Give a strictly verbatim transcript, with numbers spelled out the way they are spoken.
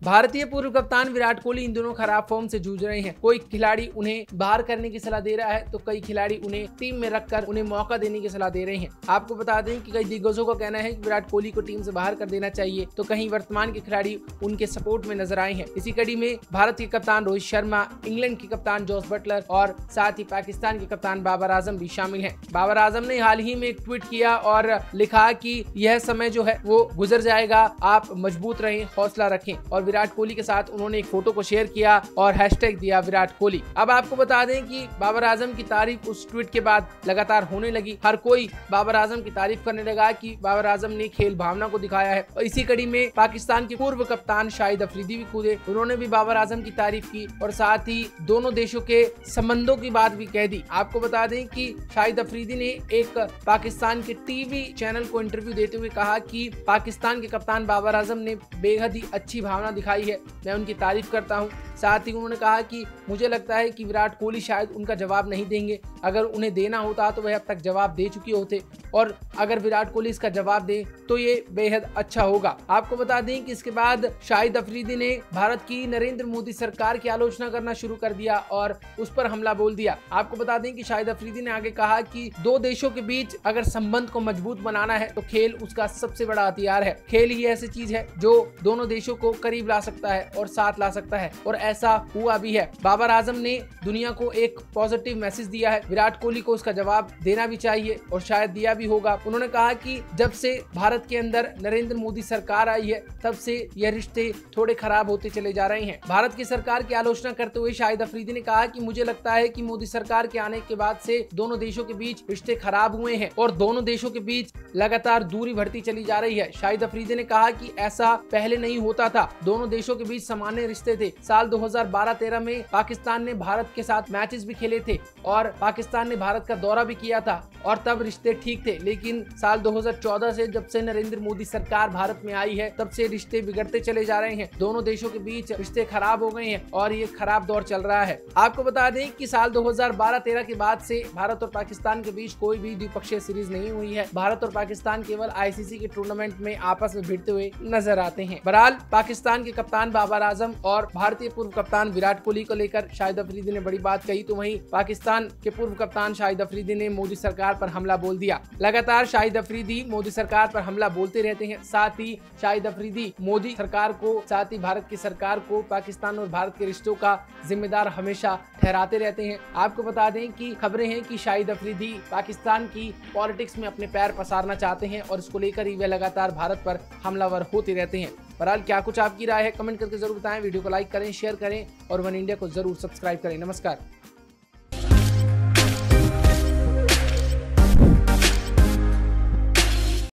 भारतीय पूर्व कप्तान विराट कोहली इन दोनों खराब फॉर्म से जूझ रहे हैं। कोई खिलाड़ी उन्हें बाहर करने की सलाह दे रहा है तो कई खिलाड़ी उन्हें टीम में रखकर उन्हें मौका देने की सलाह दे रहे हैं। आपको बता दें कि कई दिग्गजों का कहना है कि विराट कोहली को टीम से बाहर कर देना चाहिए, तो कहीं वर्तमान के खिलाड़ी उनके सपोर्ट में नजर आए हैं। इसी कड़ी में भारत के कप्तान रोहित शर्मा, इंग्लैंड के कप्तान जॉस बटलर और साथ ही पाकिस्तान के कप्तान बाबर आजम भी शामिल हैं। बाबर आजम ने हाल ही में एक ट्वीट किया और लिखा कि यह समय जो है वो गुजर जाएगा, आप मजबूत रहें, हौसला रखें। और विराट कोहली के साथ उन्होंने एक फोटो को शेयर किया और हैशटैग दिया विराट कोहली। अब आपको बता दें कि बाबर आजम की तारीफ उस ट्वीट के बाद लगातार होने लगी। हर कोई बाबर आजम की तारीफ करने लगा कि बाबर आजम ने खेल भावना को दिखाया है। और इसी कड़ी में पाकिस्तान के पूर्व कप्तान शाहिद अफरीदी भी कूदे, उन्होंने भी बाबर आजम की तारीफ की और साथ ही दोनों देशों के संबंधों की बात भी कह दी। आपको बता दें कि शाहिद अफरीदी ने एक पाकिस्तान के टीवी चैनल को इंटरव्यू देते हुए कहा कि पाकिस्तान के कप्तान बाबर आजम ने बेहद ही अच्छी भावना दिखाई है, मैं उनकी तारीफ करता हूं। साथ ही उन्होंने कहा कि मुझे लगता है कि विराट कोहली शायद उनका जवाब नहीं देंगे, अगर उन्हें देना होता तो वह अब तक जवाब दे चुके होते और अगर विराट कोहली इसका जवाब दे तो ये बेहद अच्छा होगा। आपको बता दें कि इसके बाद शाहिद अफरीदी ने भारत की नरेंद्र मोदी सरकार की आलोचना करना शुरू कर दिया और उस पर हमला बोल दिया। आपको बता दें कि शाहिद अफरीदी ने आगे कहा कि दो देशों के बीच अगर संबंध को मजबूत बनाना है तो खेल उसका सबसे बड़ा हथियार है। खेल ही ऐसी चीज है जो दोनों देशों को करीब ला सकता है और साथ ला सकता है और ऐसा हुआ भी है। बाबर आजम ने दुनिया को एक पॉजिटिव मैसेज दिया है, विराट कोहली को उसका जवाब देना भी चाहिए और शायद दिया भी होगा। उन्होंने कहा कि जब से भारत के अंदर नरेंद्र मोदी सरकार आई है तब से यह रिश्ते थोड़े खराब होते चले जा रहे हैं। भारत की सरकार की आलोचना करते हुए शाहिद अफरीदी ने कहा कि मुझे लगता है कि मोदी सरकार के आने के बाद से दोनों देशों के बीच रिश्ते खराब हुए हैं और दोनों देशों के बीच लगातार दूरी बढ़ती चली जा रही है। शाहिद अफरीदी ने कहा कि ऐसा पहले नहीं होता था, दोनों देशों के बीच सामान्य रिश्ते थे। साल दो हज़ार बारह तेरह में पाकिस्तान ने भारत के साथ मैचेस भी खेले थे और पाकिस्तान ने भारत का दौरा भी किया था और तब रिश्ते ठीक थे। लेकिन साल दो हज़ार चौदह से जब से नरेंद्र मोदी सरकार भारत में आई है तब से रिश्ते बिगड़ते चले जा रहे हैं, दोनों देशों के बीच रिश्ते खराब हो गए हैं और ये खराब दौर चल रहा है। आपको बता दें कि साल दो हज़ार बारह तेरह के बाद से भारत और पाकिस्तान के बीच कोई भी द्विपक्षीय सीरीज नहीं हुई है। भारत और पाकिस्तान केवल आईसीसी के टूर्नामेंट में आपस में भिड़ते हुए नजर आते हैं। बहरहाल पाकिस्तान के कप्तान बाबर आजम और भारतीय पूर्व कप्तान विराट कोहली को लेकर शाहिद अफरीदी ने बड़ी बात कही, तो वहीं पाकिस्तान के पूर्व कप्तान शाहिद अफरीदी ने मोदी सरकार पर हमला बोल दिया। लगातार शाहिद अफरीदी मोदी सरकार पर हमला बोलते रहते हैं। साथ ही शाहिद अफरीदी मोदी सरकार को, साथ ही भारत की सरकार को पाकिस्तान और भारत के रिश्तों का जिम्मेदार हमेशा ठहराते रहते हैं। आपको बता दें कि खबरें हैं कि शाहिद अफरीदी पाकिस्तान की पॉलिटिक्स में अपने पैर पसारना चाहते हैं और इसको लेकर ही वे लगातार भारत पर हमलावर होते रहते हैं। बहरहाल क्या कुछ आपकी राय है कमेंट करके जरूर बताएं। वीडियो को लाइक करें, शेयर करें और वन इंडिया को जरूर सब्सक्राइब करें। नमस्कार।